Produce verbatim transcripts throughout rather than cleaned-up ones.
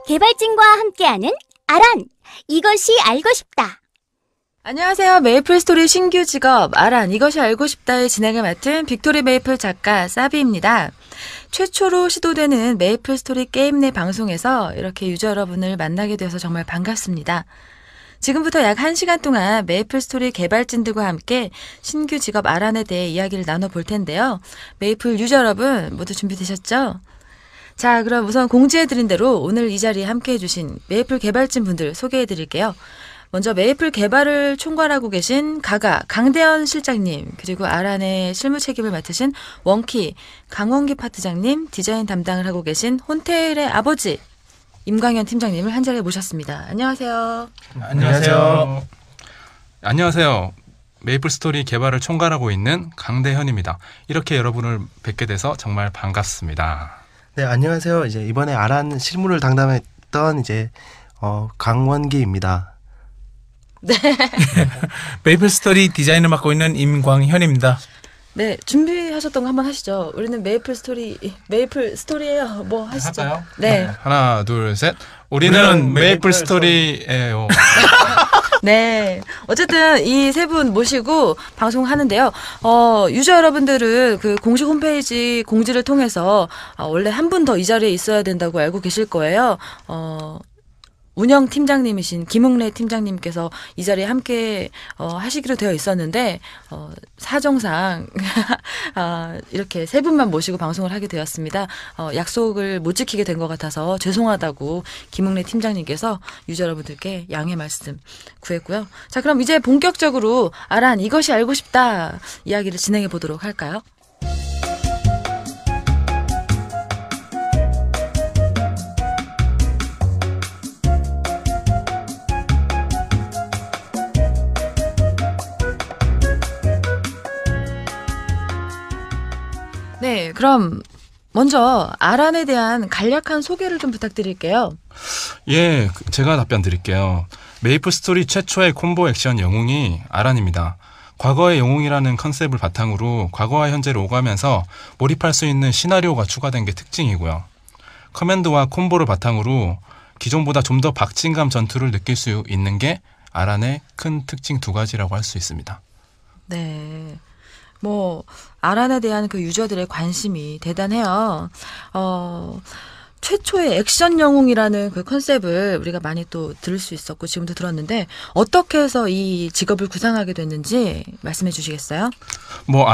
개발진과 함께하는 아란, 이것이 알고 싶다. 안녕하세요. 메이플스토리 신규 직업 아란, 이것이 알고 싶다의 진행을 맡은 빅토리 메이플 작가 사비입니다. 최초로 시도되는 메이플스토리 게임 내 방송에서 이렇게 유저 여러분을 만나게 되어서 정말 반갑습니다. 지금부터 약 한 시간 동안 메이플스토리 개발진들과 함께 신규 직업 아란에 대해 이야기를 나눠볼 텐데요. 메이플 유저 여러분 모두 준비되셨죠? 자, 그럼 우선 공지해드린 대로 오늘 이 자리에 함께해 주신 메이플 개발진 분들 소개해드릴게요. 먼저 메이플 개발을 총괄하고 계신 가가 강대현 실장님, 그리고 아란의 실무 책임을 맡으신 원키 강원기 파트장님, 디자인 담당을 하고 계신 혼테일의 아버지 임광현 팀장님을 한 자리에 모셨습니다. 안녕하세요. 안녕하세요. 안녕하세요. 메이플스토리 개발을 총괄하고 있는 강대현입니다. 이렇게 여러분을 뵙게 돼서 정말 반갑습니다. 네, 안녕하세요. 이제 이번에 아란 실무를 담당했던 이제 어, 강원기입니다. 네. 메이플스토리 디자인을 맡고 있는 임광현입니다. 네, 준비하셨던 거 한번 하시죠. 우리는 메이플 스토리, 메이플 스토리예요. 뭐 하시죠? 할까요? 네. 네. 하나, 둘, 셋. 우리는 메이플 스토리예요. 네. 어쨌든 이 세 분 모시고 방송하는데요. 어, 유저 여러분들은 그 공식 홈페이지 공지를 통해서 어, 원래 한 분 더 이 자리에 있어야 된다고 알고 계실 거예요. 어, 운영 팀장님이신 김웅래 팀장님께서 이 자리에 함께 어, 하시기로 되어 있었는데 어, 사정상 어, 이렇게 세 분만 모시고 방송을 하게 되었습니다. 어, 약속을 못 지키게 된 것 같아서 죄송하다고 김웅래 팀장님께서 유저 여러분들께 양해 말씀 구했고요. 자, 그럼 이제 본격적으로 아란 이것이 알고 싶다 이야기를 진행해 보도록 할까요? 네, 그럼 먼저 아란에 대한 간략한 소개를 좀 부탁드릴게요. 예, 제가 답변 드릴게요. 메이플스토리 최초의 콤보 액션 영웅이 아란입니다. 과거의 영웅이라는 컨셉을 바탕으로 과거와 현재를 오가면서 몰입할 수 있는 시나리오가 추가된 게 특징이고요. 커맨드와 콤보를 바탕으로 기존보다 좀 더 박진감 전투를 느낄 수 있는 게 아란의 큰 특징 두 가지라고 할 수 있습니다. 네. 뭐 아란에 대한 그 유저들의 관심이 대단해요. 어, 최초의 액션 영웅이라는 그 컨셉을 우리가 많이 또 들을 수 있었고 지금도 들었는데 어떻게 해서 이 직업을 구상하게 됐는지 말씀해 주시겠어요? 뭐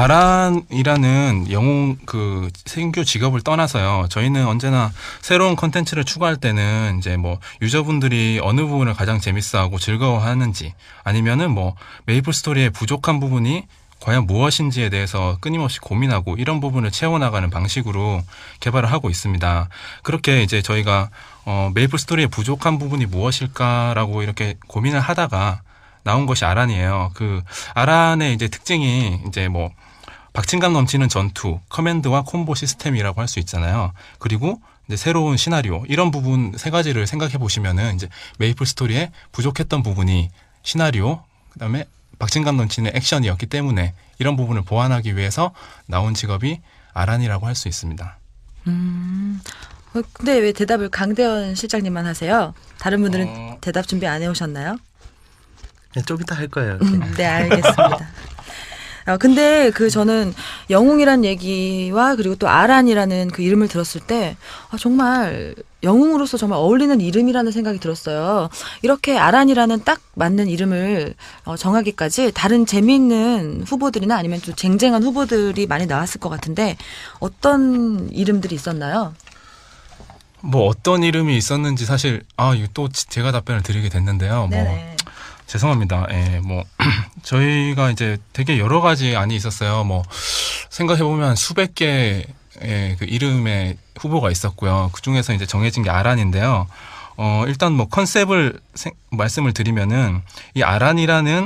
아란이라는 영웅 그 신규 직업을 떠나서요. 저희는 언제나 새로운 컨텐츠를 추구할 때는 이제 뭐 유저분들이 어느 부분을 가장 재밌어하고 즐거워하는지 아니면은 뭐 메이플 스토리의 부족한 부분이 과연 무엇인지에 대해서 끊임없이 고민하고 이런 부분을 채워나가는 방식으로 개발을 하고 있습니다. 그렇게 이제 저희가 어, 메이플 스토리의 부족한 부분이 무엇일까라고 이렇게 고민을 하다가 나온 것이 아란이에요. 그 아란의 이제 특징이 이제 뭐 박진감 넘치는 전투, 커맨드와 콤보 시스템이라고 할 수 있잖아요. 그리고 이제 새로운 시나리오 이런 부분 세 가지를 생각해 보시면은 이제 메이플 스토리에 부족했던 부분이 시나리오, 그다음에 박진감 넘치는 액션이었기 때문에 이런 부분을 보완하기 위해서 나온 직업이 아란이라고 할 수 있습니다. 음, 근데 왜 대답을 강대현 실장님만 하세요? 다른 분들은 어... 대답 준비 안 해오셨나요? 네, 좀 이따 할 거예요. 음, 네, 알겠습니다. 어, 근데 그 저는 영웅이란 얘기와 그리고 또 아란이라는 그 이름을 들었을 때 아, 정말 영웅으로서 정말 어울리는 이름이라는 생각이 들었어요. 이렇게 아란이라는 딱 맞는 이름을 어, 정하기까지 다른 재미있는 후보들이나 아니면 좀 쟁쟁한 후보들이 많이 나왔을 것 같은데 어떤 이름들이 있었나요? 뭐 어떤 이름이 있었는지 사실 아 이거 또 제가 답변을 드리게 됐는데요. 네네. 뭐 죄송합니다. 예, 뭐 저희가 이제 되게 여러 가지 안이 있었어요. 뭐 생각해 보면 수백 개의 그 이름의 후보가 있었고요. 그 중에서 이제 정해진 게 아란인데요. 어, 일단 뭐 컨셉을 생, 말씀을 드리면은 이 아란이라는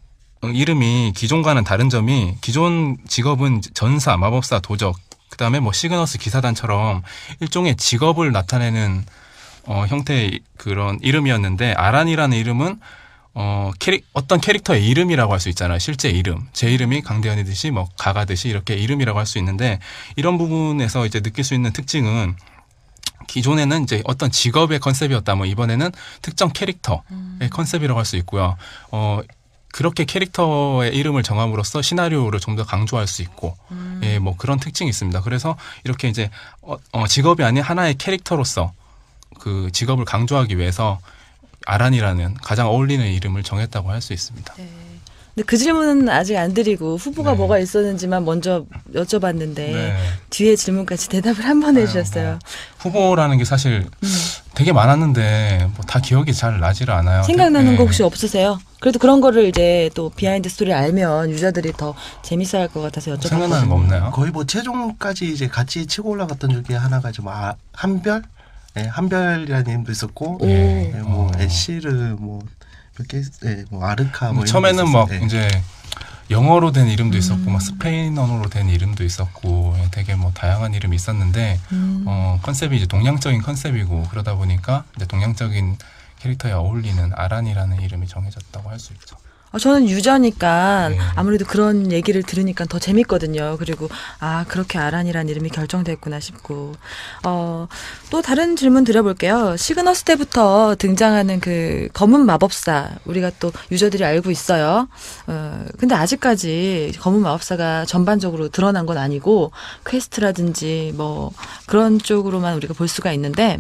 이름이 기존과는 다른 점이 기존 직업은 전사, 마법사, 도적, 그 다음에 뭐 시그너스 기사단처럼 일종의 직업을 나타내는 어, 형태의 그런 이름이었는데 아란이라는 이름은 어, 캐릭, 어떤 캐릭터의 이름이라고 할 수 있잖아요. 실제 이름. 제 이름이 강대현이듯이 뭐 가가듯이 이렇게 이름이라고 할 수 있는데 이런 부분에서 이제 느낄 수 있는 특징은 기존에는 이제 어떤 직업의 컨셉이었다면 이번에는 특정 캐릭터의 음. 컨셉이라고 할 수 있고요. 어, 그렇게 캐릭터의 이름을 정함으로써 시나리오를 좀 더 강조할 수 있고, 음. 예, 뭐 그런 특징이 있습니다. 그래서 이렇게 이제 어, 어, 직업이 아닌 하나의 캐릭터로서 그 직업을 강조하기 위해서 아란이라는 가장 어울리는 이름을 정했다고 할 수 있습니다. 네. 근데 그 질문은 아직 안 드리고 후보가 네. 뭐가 있었는지만 먼저 여쭤봤는데 네. 뒤에 질문까지 대답을 한 번 해주셨어요. 뭐 후보라는 게 사실 음. 되게 많았는데 뭐 다 기억이 잘 나지를 않아요. 생각나는 네. 거 혹시 없으세요? 그래도 그런 거를 이제 또 비하인드 스토리를 알면 유저들이 더 재밌어할 것 같아서 여쭤봤거든요. 생각나는 거 없나요? 거의 뭐 최종까지 이제 같이 치고 올라갔던 중에 하나가 좀 아, 한별, 네, 한별이라는 이름도 있었고, 오. 네, 뭐 어. 에시르 뭐 몇 개, 네, 뭐 아르카 뭐 이런 처음에는 게 막 있었어요. 네. 이제 영어로 된 이름도 음. 있었고 막 스페인어로 된 이름도 있었고 예, 되게 뭐 다양한 이름이 있었는데 음. 어, 컨셉이 이제 동양적인 컨셉이고 그러다 보니까 이제 동양적인 캐릭터에 어울리는 아란이라는 이름이 정해졌다고 할 수 있죠. 어, 저는 유저니까 네. 아무래도 그런 얘기를 들으니까 더 재밌거든요. 그리고 아 그렇게 아란이라는 이름이 결정됐구나 싶고 어, 또 다른 질문 드려볼게요. 시그너스 때부터 등장하는 그 검은 마법사 우리가 또 유저들이 알고 있어요. 어, 근데 아직까지 검은 마법사가 전반적으로 드러난 건 아니고 퀘스트라든지 뭐 그런 쪽으로만 우리가 볼 수가 있는데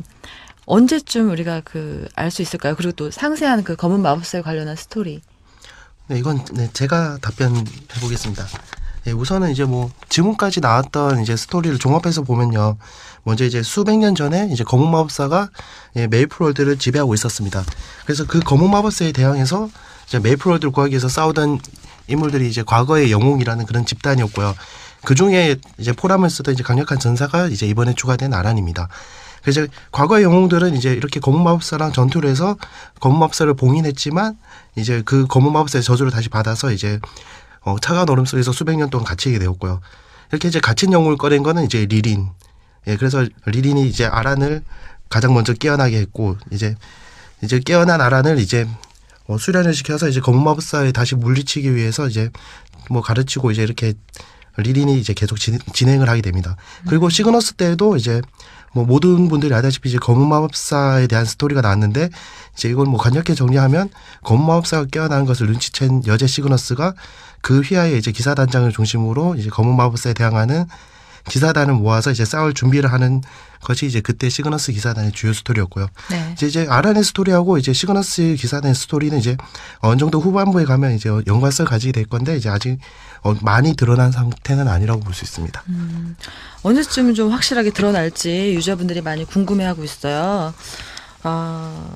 언제쯤 우리가 그 알 수 있을까요? 그리고 또 상세한 그 검은 마법사에 관련한 스토리. 네, 이건 네, 제가 답변해 보겠습니다. 네, 우선은 이제 뭐 지금까지 나왔던 이제 스토리를 종합해서 보면요. 먼저 이제 수백 년 전에 이제 검은 마법사가 예, 메이플월드를 지배하고 있었습니다. 그래서 그 검은 마법사에 대항해서 이제 메이플월드를 구하기 위해서 싸우던 인물들이 이제 과거의 영웅이라는 그런 집단이었고요. 그 중에 이제 포람을 쓰던 이제 강력한 전사가 이제 이번에 추가된 아란입니다. 그래서 과거의 영웅들은 이제 이렇게 검은 마법사랑 전투를 해서 검은 마법사를 봉인했지만 이제 그 검은 마법사의 저주를 다시 받아서 이제 어, 차가운 얼음 속에서 수백 년 동안 갇히게 되었고요. 이렇게 이제 갇힌 영웅을 꺼낸 거는 이제 리린. 예, 그래서 리린이 이제 아란을 가장 먼저 깨어나게 했고 이제 이제 깨어난 아란을 이제 어, 수련을 시켜서 이제 검은 마법사에 다시 물리치기 위해서 이제 뭐 가르치고 이제 이렇게 리린이 이제 계속 진, 진행을 하게 됩니다. 그리고 시그너스 때도 이제 뭐 모든 분들이 알다시피 이제 검은 마법사에 대한 스토리가 나왔는데 이제 이걸 뭐 간략히 정리하면 검은 마법사가 깨어나는 것을 눈치챈 여제 시그너스가 그 휘하의 이제 기사단장을 중심으로 이제 검은 마법사에 대항하는 기사단을 모아서 이제 싸울 준비를 하는 것이 이제 그때 시그너스 기사단의 주요 스토리였고요. 네. 이제 이제 아란의 스토리하고 이제 시그너스 기사단의 스토리는 이제 어느 정도 후반부에 가면 이제 연관성을 가지게 될 건데 이제 아직 어, 많이 드러난 상태는 아니라고 볼 수 있습니다. 음, 언제쯤 좀 확실하게 드러날지 유저분들이 많이 궁금해하고 있어요. 아,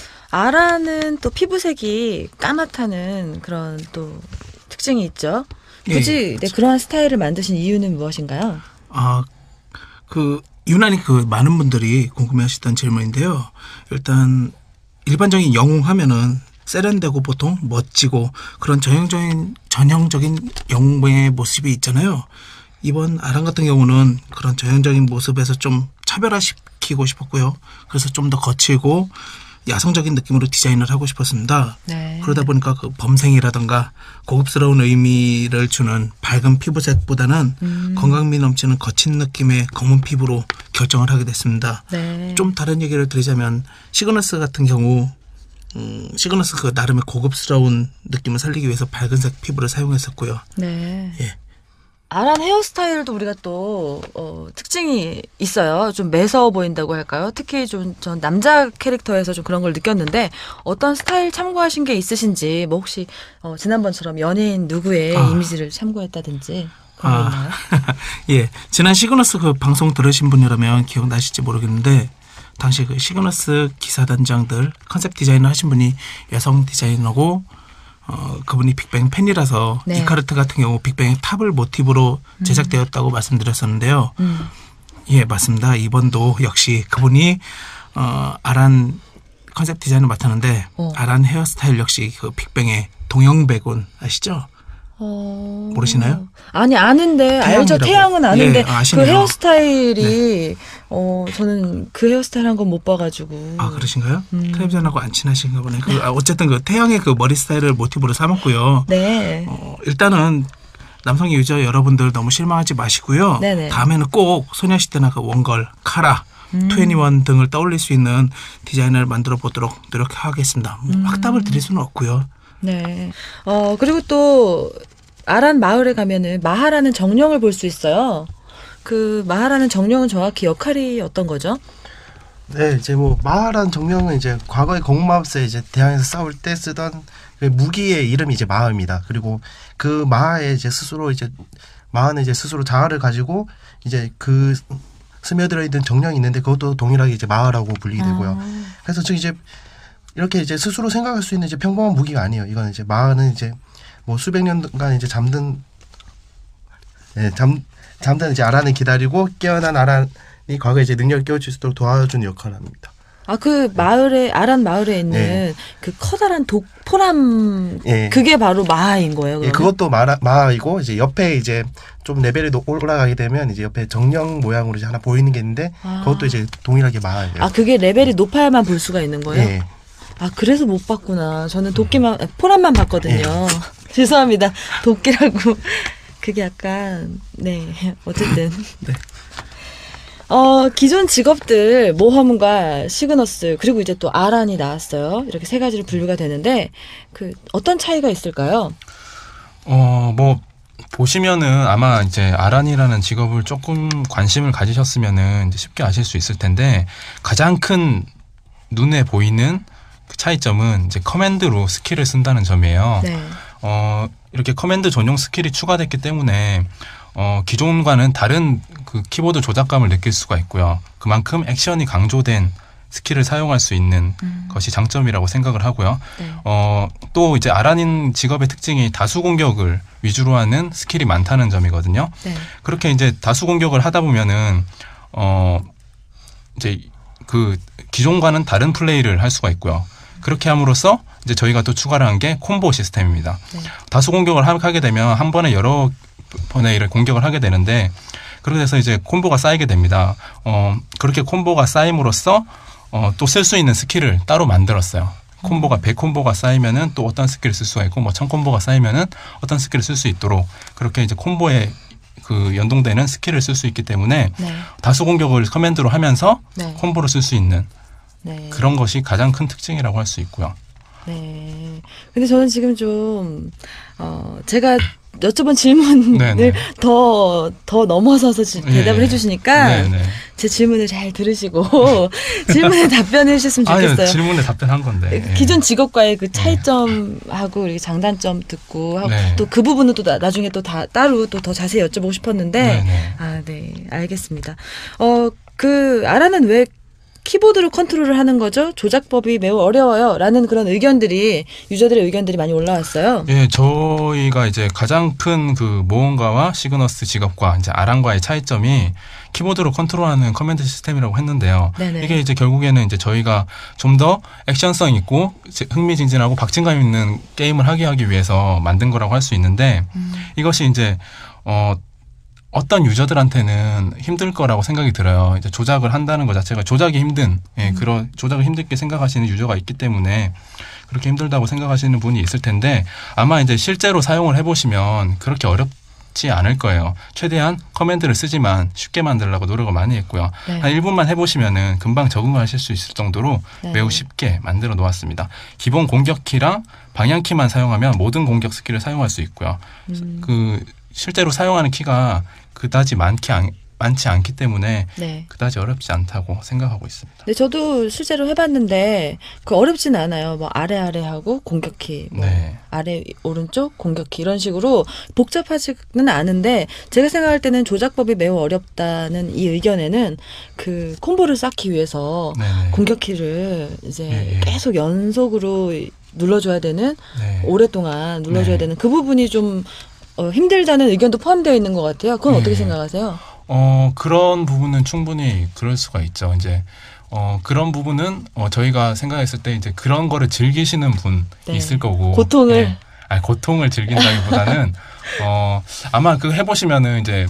아라는 또 피부색이 까맣다는 그런 또 특징이 있죠. 굳이 네, 그러한 스타일을 만드신 이유는 무엇인가요? 아, 그 유난히 그 많은 분들이 궁금해하시던 질문인데요. 일단 일반적인 영웅 하면은 세련되고 보통 멋지고 그런 전형적인 전형적인 영웅의 모습이 있잖아요. 이번 아란 같은 경우는 그런 전형적인 모습에서 좀 차별화시키고 싶었고요. 그래서 좀 더 거칠고 야성적인 느낌으로 디자인을 하고 싶었습니다. 네. 그러다 보니까 그 범생이라든가 고급스러운 의미를 주는 밝은 피부색보다는 음. 건강미 넘치는 거친 느낌의 검은 피부로 결정을 하게 됐습니다. 네. 좀 다른 얘기를 드리자면 시그너스 같은 경우 음, 시그너스 그 나름의 고급스러운 느낌을 살리기 위해서 밝은색 피부를 사용했었고요. 네. 예. 아란 헤어스타일도 우리가 또 어, 특징이 있어요. 좀 매서워 보인다고 할까요? 특히 좀 전 남자 캐릭터에서 좀 그런 걸 느꼈는데 어떤 스타일 참고하신 게 있으신지 뭐 혹시 어, 지난번처럼 연예인 누구의 아. 이미지를 참고했다든지 그런 거 아. 있나요? 예, 지난 시그너스 그 방송 들으신 분이라면 기억나실지 모르겠는데 당시 그 시그너스 기사단장들 컨셉 디자인을 하신 분이 여성 디자이너고 어, 그분이 빅뱅 팬이라서 네. 이카르트 같은 경우 빅뱅의 탑을 모티브로 제작되었다고 음. 말씀드렸었는데요. 음. 예, 맞습니다. 이번도 역시 그분이 어, 아란 컨셉 디자인을 맡았는데 어. 아란 헤어스타일 역시 그 빅뱅의 동영백운 아시죠? 어... 모르시나요? 아니 아는데 알죠. 태양이라고. 태양은 아는데 예, 그 아시네요. 헤어스타일이 어 저는 그 헤어스타일 한 건 못 봐가지고. 아 그러신가요? 음. 텔레비전하고 안 친하신가 보네. 그, 아, 어쨌든 그 태양의 그 머리 스타일을 모티브로 삼았고요. 네. 어, 일단은 남성 유저 여러분들 너무 실망하지 마시고요. 네네. 다음에는 꼭 소녀시대나 그 원걸 카라 음. 이십일 등을 떠올릴 수 있는 디자인을 만들어 보도록 노력하겠습니다. 뭐 음. 확답을 드릴 수는 없고요. 네. 어, 그리고 또 아란 마을에 가면은 마하라는 정령을 볼 수 있어요. 그 마하라는 정령은 정확히 역할이 어떤 거죠? 네, 이제 뭐 마하란 정령은 이제 과거의 공마법사에 이제 대항에서 싸울 때 쓰던 그 무기의 이름이 이제 마하입니다. 그리고 그 마하에 이제 스스로 이제 마하는 이제 스스로 자아를 가지고 이제 그 스며들어 있는 정령이 있는데 그것도 동일하게 이제 마하라고 불리게 되고요. 아. 그래서 즉 이제 이렇게 이제 스스로 생각할 수 있는 이제 평범한 무기가 아니에요. 이거는 이제 마하는 이제 뭐 수백 년간 이제 잠든 예, 잠 잠든 이제 아란을 기다리고 깨어난 아란이 과거에 이제 능력을 깨우칠 수 있도록 도와주는 역할을 합니다. 아, 그 마을에, 아란 마을에 있는 네. 그 커다란 독포람, 예. 그게 바로 마하인 거예요, 예, 그러면? 그것도 마하, 마하이고 이제 옆에 이제 좀 레벨이 높- 올라가게 되면 이제 옆에 정령 모양으로 이제 하나 보이는 게 있는데 아. 그것도 이제 동일하게 마하예요. 아, 그게 레벨이 높아야만 볼 수가 있는 거예요? 예. 아, 그래서 못 봤구나. 저는 도끼만, 포람만 봤거든요. 죄송합니다. 도끼라고. 그게 약간, 네. 어쨌든. 어, 기존 직업들, 모험가, 시그너스, 그리고 이제 또 아란이 나왔어요. 이렇게 세 가지로 분류가 되는데, 그, 어떤 차이가 있을까요? 어, 뭐 보시면은 아마 이제 아란이라는 직업을 조금 관심을 가지셨으면은 이제 쉽게 아실 수 있을 텐데 가장 큰 눈에 보이는 그 차이점은 이제 커맨드로 스킬을 쓴다는 점이에요. 네. 어, 이렇게 커맨드 전용 스킬이 추가됐기 때문에 어, 기존과는 다른 그 키보드 조작감을 느낄 수가 있고요. 그만큼 액션이 강조된 스킬을 사용할 수 있는 음. 것이 장점이라고 생각을 하고요. 네. 어, 또 이제 아란인 직업의 특징이 다수 공격을 위주로 하는 스킬이 많다는 점이거든요. 네. 그렇게 이제 다수 공격을 하다 보면은 어, 이제 그 기존과는 다른 플레이를 할 수가 있고요. 그렇게 함으로써 이제 저희가 또 추가를 한 게 콤보 시스템입니다. 네. 다수 공격을 하- 하게 되면 한 번에 여러 번의 이를 공격을 하게 되는데 그렇게 돼서 이제 콤보가 쌓이게 됩니다. 어, 그렇게 콤보가 쌓임으로써 어, 또 쓸 수 있는 스킬을 따로 만들었어요. 콤보가 백 콤보가 쌓이면은 또 어떤 스킬을 쓸 수가 있고 뭐 천 콤보가 쌓이면은 어떤 스킬을 쓸 수 있도록 그렇게 이제 콤보에 그 연동되는 스킬을 쓸 수 있기 때문에 네. 다수 공격을 커맨드로 하면서 네. 콤보를 쓸 수 있는 네. 그런 것이 가장 큰 특징이라고 할 수 있고요. 네. 근데 저는 지금 좀, 어, 제가 여쭤본 질문을 네네. 더, 더 넘어서서 지- 대답을 예. 해주시니까 네네. 제 질문을 잘 들으시고 질문에 답변해 주셨으면 아니요, 좋겠어요. 질문에 답변한 건데. 예. 기존 직업과의 그 차이점하고 이렇게 장단점 듣고 하고 네. 또 그 부분은 또 나, 나중에 또 다, 따로 또 더 자세히 여쭤보고 싶었는데 네네. 아, 네. 알겠습니다. 어, 그 아라는 왜 키보드로 컨트롤을 하는 거죠? 조작법이 매우 어려워요. 라는 그런 의견들이, 유저들의 의견들이 많이 올라왔어요. 예, 저희가 이제 가장 큰 그 모험가와 시그너스 직업과 이제 아란과의 차이점이 키보드로 컨트롤하는 커맨드 시스템이라고 했는데요. 네네. 이게 이제 결국에는 이제 저희가 좀 더 액션성 있고 이제 흥미진진하고 박진감 있는 게임을 하게 하기 위해서 만든 거라고 할 수 있는데 음. 이것이 이제 어 어떤 유저들한테는 힘들 거라고 생각이 들어요. 이제 조작을 한다는 것 자체가 조작이 힘든, 예, 음. 그런 조작을 힘들게 생각하시는 유저가 있기 때문에 그렇게 힘들다고 생각하시는 분이 있을 텐데 아마 이제 실제로 사용을 해보시면 그렇게 어렵지 않을 거예요. 최대한 커맨드를 쓰지만 쉽게 만들려고 노력을 많이 했고요. 네. 한 일 분만 해보시면은 금방 적응하실 수 있을 정도로 네. 매우 쉽게 만들어 놓았습니다. 기본 공격키랑 방향키만 사용하면 모든 공격 스킬을 사용할 수 있고요. 음. 그 실제로 사용하는 키가 그다지 많기 않, 많지 않기 때문에 네. 그다지 어렵지 않다고 생각하고 있습니다. 네, 저도 실제로 해봤는데 그 어렵진 않아요. 뭐 아래 아래 하고 공격키, 뭐 네. 아래 오른쪽 공격키 이런 식으로 복잡하지는 않은데 제가 생각할 때는 조작법이 매우 어렵다는 이 의견에는 그 콤보를 쌓기 위해서 네네. 공격키를 이제 예, 예. 계속 연속으로 눌러줘야 되는 네. 오랫동안 눌러줘야 네. 되는 그 부분이 좀 어, 힘들다는 의견도 포함되어 있는 것 같아요. 그건 네. 어떻게 생각하세요? 어, 그런 부분은 충분히 그럴 수가 있죠. 이제, 어, 그런 부분은, 어, 저희가 생각했을 때 이제 그런 거를 즐기시는 분이 네. 있을 거고. 고통을. 예. 아니, 고통을 즐긴다기보다는, 어, 아마 그 해보시면은 이제,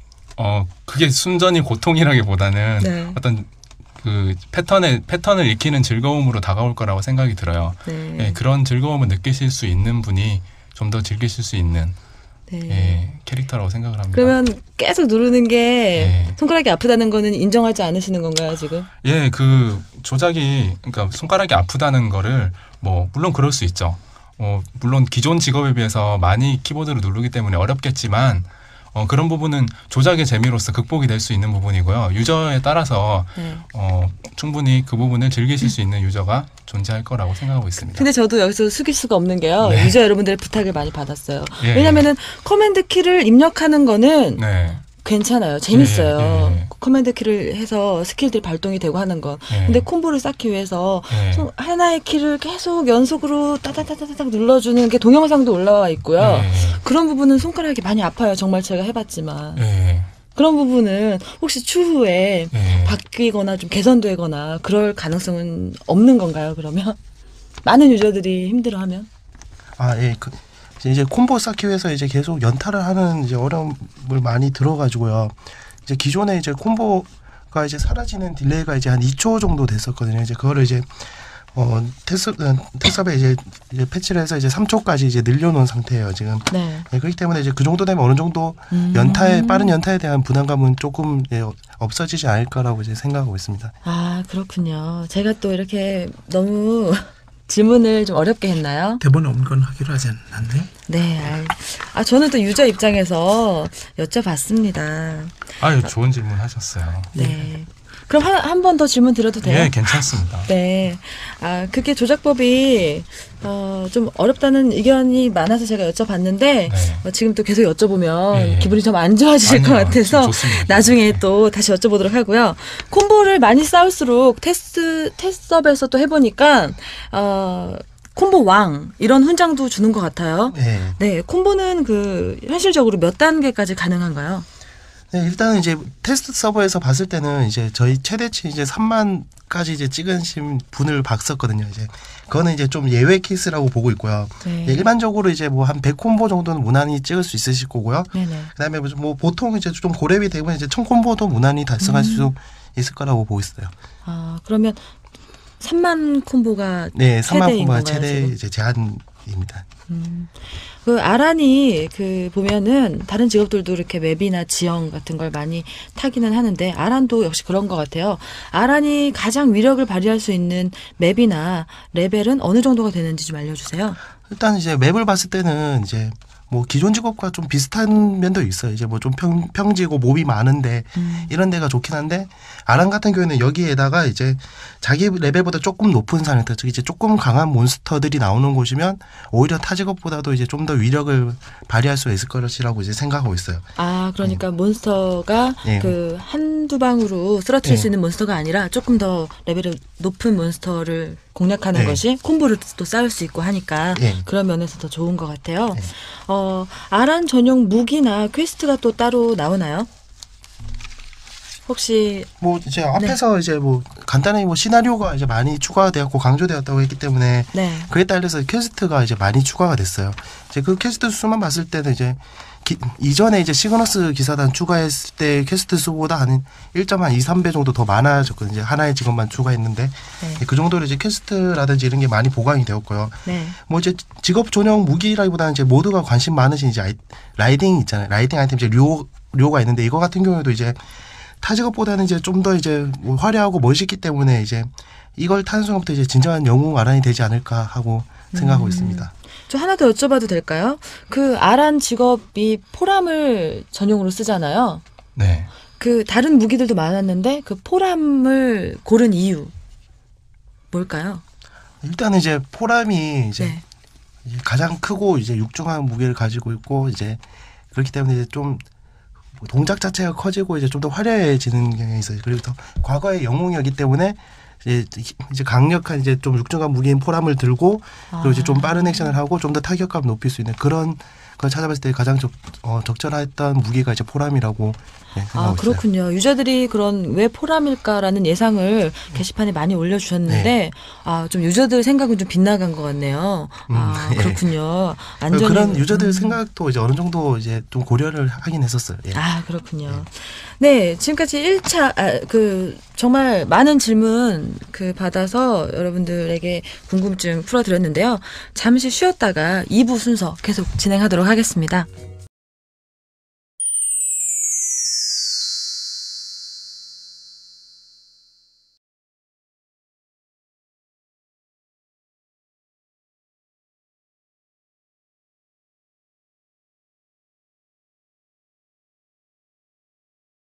어, 그게 순전히 고통이라기보다는 네. 어떤 그 패턴의, 패턴을 익히는 즐거움으로 다가올 거라고 생각이 들어요. 네. 예, 그런 즐거움을 느끼실 수 있는 분이 좀 더 즐기실 수 있는 네. 예, 캐릭터라고 생각을 합니다. 그러면 계속 누르는 게 네. 손가락이 아프다는 거는 인정하지 않으시는 건가요, 지금? 예, 그 조작이 그러니까 손가락이 아프다는 거를 뭐 물론 그럴 수 있죠. 어, 물론 기존 직업에 비해서 많이 키보드를 누르기 때문에 어렵겠지만 어, 그런 부분은 조작의 재미로서 극복이 될 수 있는 부분이고요. 유저에 따라서 네. 어, 충분히 그 부분을 즐기실 수 있는 유저가 존재할 거라고 생각하고 있습니다. 근데 저도 여기서 숙일 수가 없는 게요. 네. 유저 여러분들의 부탁을 많이 받았어요. 예. 왜냐면은 커맨드 키를 입력하는 거는 네. 괜찮아요. 재밌어요. 예, 예, 예. 커맨드 키를 해서 스킬들이 발동이 되고 하는 건. 예. 근데 콤보를 쌓기 위해서 예. 손- 하나의 키를 계속 연속으로 따다다다닥 눌러주는 게 동영상도 올라와 있고요. 예. 그런 부분은 손가락이 많이 아파요. 정말 제가 해봤지만. 예. 그런 부분은 혹시 추후에 예. 바뀌거나 좀 개선되거나 그럴 가능성은 없는 건가요, 그러면? 많은 유저들이 힘들어하면? 아, 예. 그, 이제 콤보 쌓기 위해서 이제 계속 연타를 하는 이제 어려움을 많이 들어가지고요. 이제 기존에 이제 콤보가 이제 사라지는 딜레이가 이제 한 이 초 정도 됐었거든요. 이제 그거를 이제 어 테스 테스업에 이제, 이제 패치를 해서 이제 삼 초까지 이제 늘려놓은 상태예요, 지금. 네. 예, 그렇기 때문에 이제 그 정도 되면 어느 정도 음. 연타에 빠른 연타에 대한 부담감은 조금 예, 없어지지 않을까라고 이제 생각하고 있습니다. 아, 그렇군요. 제가 또 이렇게 너무 질문을 좀 어렵게 했나요? 대본에 없는 건 하기로 하지 않았나요? 네. 알- 아, 저는 또 유저 입장에서 여쭤봤습니다. 아유, 좋은 질문 하셨어요. 네. 그럼 한, 한 번 더 질문 드려도 돼요? 예, 괜찮습니다. 네. 아, 그게 조작법이, 어, 좀 어렵다는 의견이 많아서 제가 여쭤봤는데, 네. 어, 지금 또 계속 여쭤보면 예, 예. 기분이 좀 안 좋아지실 아니요, 것 같아서, 좋습니다. 나중에 또 다시 여쭤보도록 하고요. 콤보를 많이 쌓을수록 테스트, 테스트업에서 또 해보니까, 어, 콤보 왕, 이런 훈장도 주는 것 같아요. 네. 네. 콤보는 그, 현실적으로 몇 단계까지 가능한가요? 네, 일단은 이제 테스트 서버에서 봤을 때는 이제 저희 최대치 이제 삼만까지 이제 찍으신 분을 봤었거든요. 이제 그거는 이제 좀 예외 케이스라고 보고 있고요. 네. 네, 일반적으로 이제 뭐 한 백 콤보 정도는 무난히 찍을 수 있으실 거고요. 네네. 그다음에 뭐 보통 이제 좀 고렙이 되면 이제 천 콤보도 무난히 달성할 수 있을 거라고 보고 있어요. 아, 그러면 삼만 콤보가 네, 삼만 최대인 콤보가 건가요, 최대 지금? 이제 제한입니다. 음. 그 아란이 그 보면은 다른 직업들도 이렇게 맵이나 지형 같은 걸 많이 타기는 하는데 아란도 역시 그런 것 같아요. 아란이 가장 위력을 발휘할 수 있는 맵이나 레벨은 어느 정도가 되는지 좀 알려주세요. 일단 이제 맵을 봤을 때는 이제 뭐 기존 직업과 좀 비슷한 면도 있어요. 이제 뭐 좀 평, 평지고 몹이 많은데 음. 이런 데가 좋긴 한데 아란 같은 경우에는 여기에다가 이제 자기 레벨보다 조금 높은 상태, 즉 이제 조금 강한 몬스터들이 나오는 곳이면 오히려 타 직업보다도 이제 좀 더 위력을 발휘할 수 있을 것이라고 이제 생각하고 있어요. 아, 그러니까 몬스터가 네. 그 한두 방으로 쓰러뜨릴 네. 수 있는 몬스터가 아니라 조금 더 레벨이 높은 몬스터를 공략하는 네. 것이 콤보를 또 쌓을 수 있고 하니까 네. 그런 면에서 더 좋은 것 같아요. 네. 어, 아란 전용 무기나 퀘스트가 또 따로 나오나요? 혹시 뭐 이제 앞에서 이제 뭐 간단히 뭐 시나리오가 이제 많이 추가되었고 강조되었다고 했기 때문에 네. 그에 따라서 퀘스트가 이제 많이 추가가 됐어요. 이제 그 퀘스트 수만 봤을 때는 이제 기, 이전에 이제 시그너스 기사단 추가했을 때 퀘스트 수보다 한 일 점 이, 삼 배 정도 더 많아졌거든요. 이제 하나의 직업만 추가했는데 네. 그 정도로 이제 퀘스트라든지 이런 게 많이 보강이 되었고요. 네. 뭐 이제 직업 전용 무기라기보다는 이제 모두가 관심 많으신 이제 아이, 라이딩 있잖아요. 라이딩 아이템 이제 료 료가 있는데 이거 같은 경우에도 이제 타 직업보다는 이제 좀 더 이제 뭐 화려하고 멋있기 때문에 이제 이걸 타는 순간부터 이제 진정한 영웅 아란이 되지 않을까 하고 생각하고 음. 있습니다. 저 하나 더 여쭤봐도 될까요? 그 아란 직업이 포람을 전용으로 쓰잖아요. 네. 그 다른 무기들도 많았는데 그 포람을 고른 이유 뭘까요? 일단은 이제 포람이 이제 네. 이제 가장 크고 이제 육중한 무게를 가지고 있고 이제 그렇기 때문에 이제 좀 동작 자체가 커지고 이제 좀 더 화려해지는 경향이 있어요. 그리고 또 과거의 영웅이었기 때문에 이제 이제 강력한 이제 좀 육중한 무기인 포람을 들고 그리고 이제 좀 빠른 액션을 하고 좀 더 타격감 높일 수 있는 그런 걸 찾아봤을 때 가장 적, 어, 적절했던 무기가 이제 포람이라고 네, 생각하고 아, 있어요. 그렇군요. 유저들이 그런 왜 포람일까라는 예상을 게시판에 많이 올려주셨는데, 네. 아, 좀 유저들 생각은 좀 빗나간 것 같네요. 아, 음, 예. 그렇군요. 안전이. 그런 유저들 음. 생각도 이제 어느 정도 이제 좀 고려를 하긴 했었어요. 예. 아, 그렇군요. 네, 지금까지 일 차, 아, 그, 정말 많은 질문 그 받아서 여러분들에게 궁금증 풀어드렸는데요. 잠시 쉬었다가 이 부 순서 계속 진행하도록 하겠습니다.